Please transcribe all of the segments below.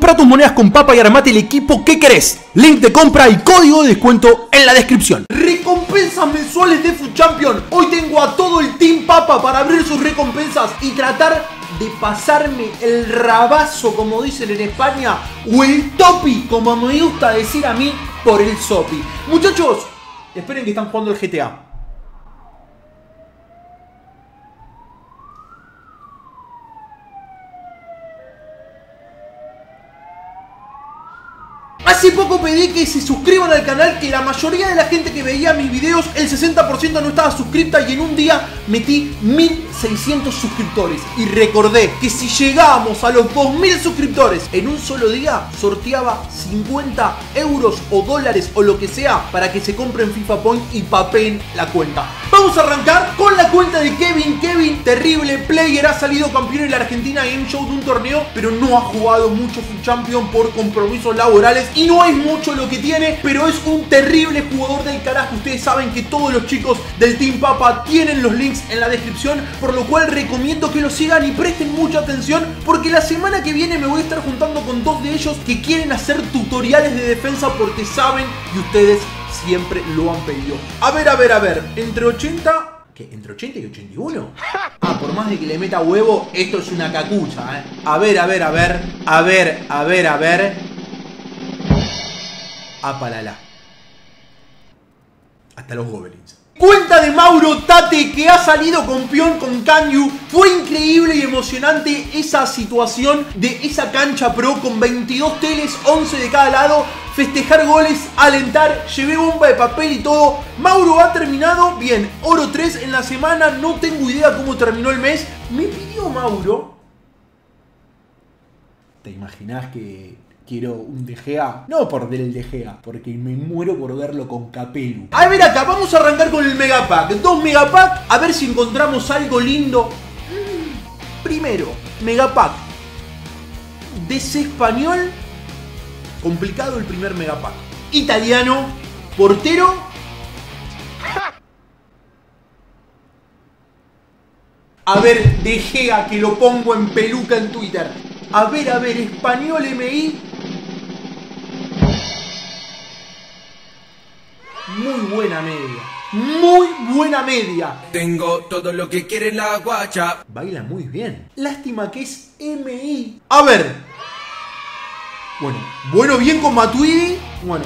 Compra tus monedas con Papa y armate el equipo que querés. Link de compra y código de descuento en la descripción. Recompensas mensuales de FUT Champions. Hoy tengo a todo el Team Papa para abrir sus recompensas y tratar de pasarme el rabazo, como dicen en España, o el topi, como me gusta decir a mí, por el sopi. Muchachos, esperen que están jugando el GTA. Hace poco pedí que se suscriban al canal, que la mayoría de la gente que veía mis videos, el 60% no estaba suscripta, y en un día metí 1600 suscriptores. Y recordé que si llegábamos a los 2000 suscriptores en un solo día, sorteaba 50 euros o dólares o lo que sea para que se compren FIFA Point y papeen la cuenta. Vamos a arrancar con la cuenta de Kevin. Kevin, terrible player, ha salido campeón en la Argentina Game Show de un torneo, pero no ha jugado mucho FUT Champions por compromisos laborales y no es mucho lo que tiene, pero es un terrible jugador del carajo. Ustedes saben que todos los chicos del Team Papa tienen los links en la descripción, por lo cual recomiendo que lo sigan y presten mucha atención, porque la semana que viene me voy a estar juntando con dos de ellos que quieren hacer tutoriales de defensa, porque saben y ustedes siempre lo han pedido. A ver, entre 80... ¿Qué? ¿Entre 80 y 81? Ah, por más de que le meta huevo, esto es una cacucha, A ver. Apalala. Hasta los goblins. Cuenta de Mauro Tate, que ha salido campeón con Canyu. Fue increíble y emocionante esa situación de esa cancha pro con 22 teles, 11 de cada lado. Festejar goles, alentar, llevé bomba de papel y todo. Mauro ha terminado bien, oro 3 en la semana. No tengo idea cómo terminó el mes. Me pidió Mauro. ¿Te imaginas que quiero un De Gea? No por ver el De Gea, porque me muero por verlo con Capellu. A ver acá, vamos a arrancar con el Megapack. 2 Megapack, a ver si encontramos algo lindo. Primero, Megapack DC español. Complicado el primer Megapack. Italiano, portero. A ver, De Gea, que lo pongo en peluca en Twitter. A ver, español MI. Muy buena media. Muy buena media. Tengo todo lo que quiere la guacha. Baila muy bien. Lástima que es MI. A ver. Bueno, bien con Matuidi. Bueno.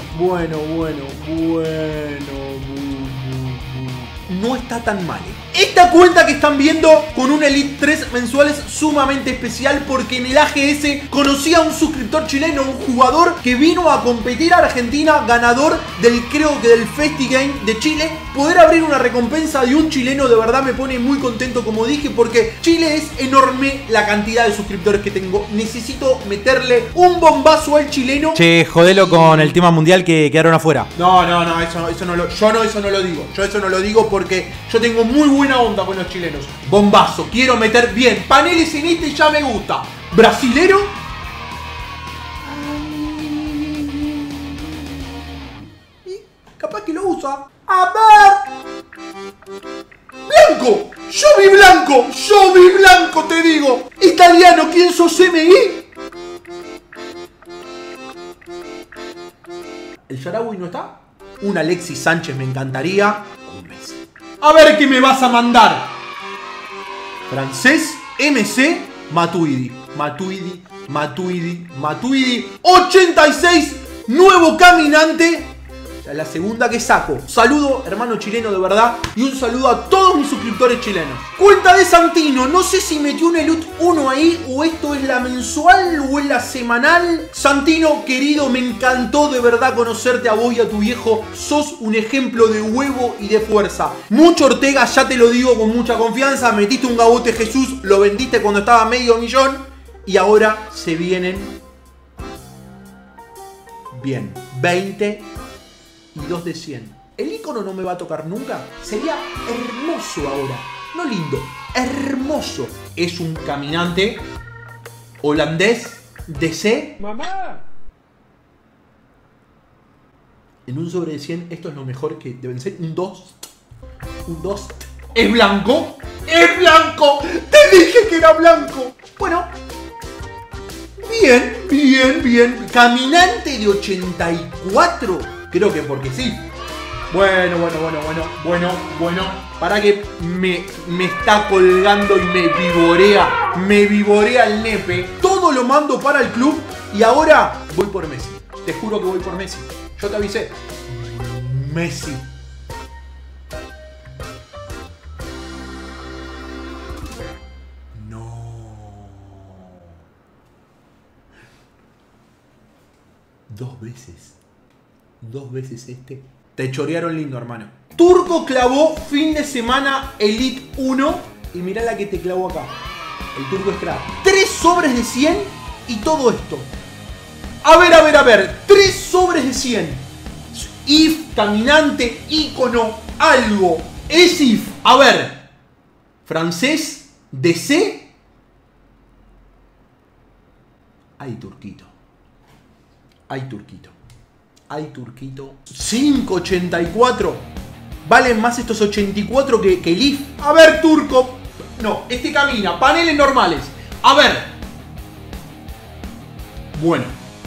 No está tan mal. Esta cuenta que están viendo con un Elite 3 mensual es sumamente especial, porque en el AGS conocí a un suscriptor chileno, un jugador que vino a competir a Argentina, ganador creo que del FestiGame de Chile. Poder abrir una recompensa de un chileno de verdad me pone muy contento, como dije, porque Chile es enorme la cantidad de suscriptores que tengo. Necesito meterle un bombazo al chileno. Che, jodelo con el tema mundial que quedaron afuera. No, eso no lo digo. Yo eso no lo digo porque yo tengo muy buena onda con los chilenos. Bombazo, quiero meter bien. Paneles en este ya me gusta. Brasilero. Y capaz que lo usa. A ver. Blanco. Yo vi blanco, te digo. Italiano, ¿quién sos, MI? ¿El Sharawi no está? Un Alexis Sánchez me encantaría. Un Messi. A ver qué me vas a mandar. Francés, MC, Matuidi. 86, nuevo caminante. La segunda que saco. Saludo, hermano chileno, de verdad. Y un saludo a todos mis suscriptores chilenos. Cuenta de Santino. No sé si metió un Elite 1 ahí, o esto es la mensual o es la semanal. Santino, querido, me encantó de verdad conocerte a vos y a tu viejo. Sos un ejemplo de huevo y de fuerza. Mucho Ortega, ya te lo digo con mucha confianza. Metiste un Gabote Jesús, lo vendiste cuando estaba $500,000. Y ahora se vienen bien 20 y 2 de 100. El icono no me va a tocar nunca. Sería hermoso ahora. No lindo, hermoso. Es un caminante holandés DC. ¡Mamá! En un sobre de 100, esto es lo mejor que deben ser. Un 2. ¿Es blanco? ¡Es blanco! ¡Te dije que era blanco! Bueno, Bien, bien, bien. Caminante de 84. Creo que porque sí. Bueno. Para que me está colgando y me vivorea el nepe. Todo lo mando para el club y ahora voy por Messi. Te juro que voy por Messi. Yo te avisé. Messi. No. 2 veces. 2 veces este. Te chorearon lindo, hermano. Turco clavó fin de semana Elite 1. Y mirá la que te clavó acá. El Turco es crack. 3 sobres de 100 y todo esto. A ver. 3 sobres de 100. If, caminante, ícono, algo. Es if. A ver. Francés, DC. Ay, Turquito. Ay, Turquito. 5.84. Valen más estos 84 que el IF. A ver, Turco. No, este camina. Paneles normales. A ver. Bueno.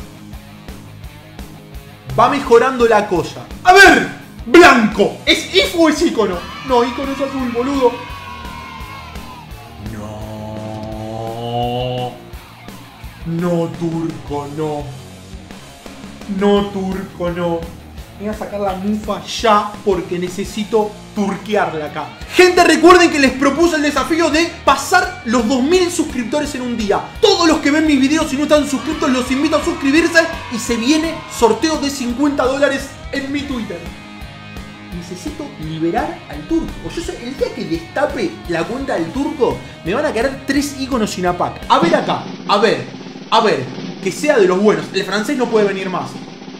Va mejorando la cosa. A ver. Blanco. ¿Es IF o es ícono? No, ícono es azul, boludo. No, Turco, no. No, Turco, no. Voy a sacar la mufa ya porque necesito turquearla acá. Gente, recuerden que les propuse el desafío de pasar los 2000 suscriptores en un día. Todos los que ven mis videos y no están suscritos los invito a suscribirse y se viene sorteo de $50 en mi Twitter. Necesito liberar al Turco. Yo sé, el día que destape la cuenta del Turco me van a quedar 3 iconos sin APAC. A ver acá, a ver, que sea de los buenos. El francés no puede venir más.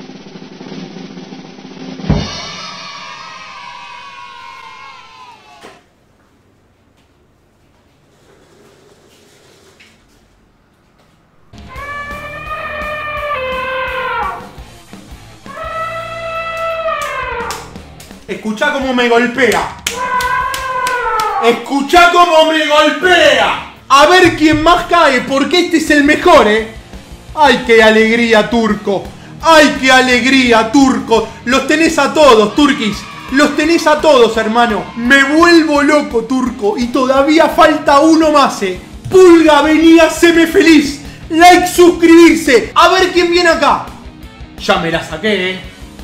Escuchá cómo me golpea. Escuchá cómo me golpea. A ver quién más cae, porque este es el mejor, ¡Ay, qué alegría, Turco! ¡Ay, qué alegría, Turco! Los tenés a todos, Turquis. Los tenés a todos, hermano. Me vuelvo loco, Turco. Y todavía falta uno más, Pulga, vení, haceme feliz. Like, suscribirse. A ver quién viene acá. Ya me la saqué,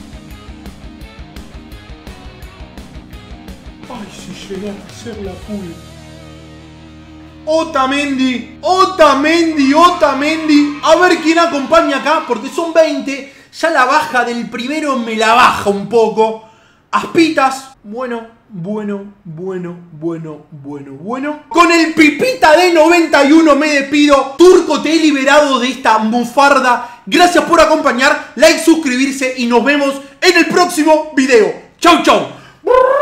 Ay, si llegara a ser la Pulga. Otamendi. A ver quién acompaña acá, porque son 20. Ya la baja del primero me la baja un poco. Aspitas. Bueno. Con el pipita de 91 me despido. Turco, te he liberado de esta mufarda. Gracias por acompañar. Like, suscribirse y nos vemos en el próximo video. Chau.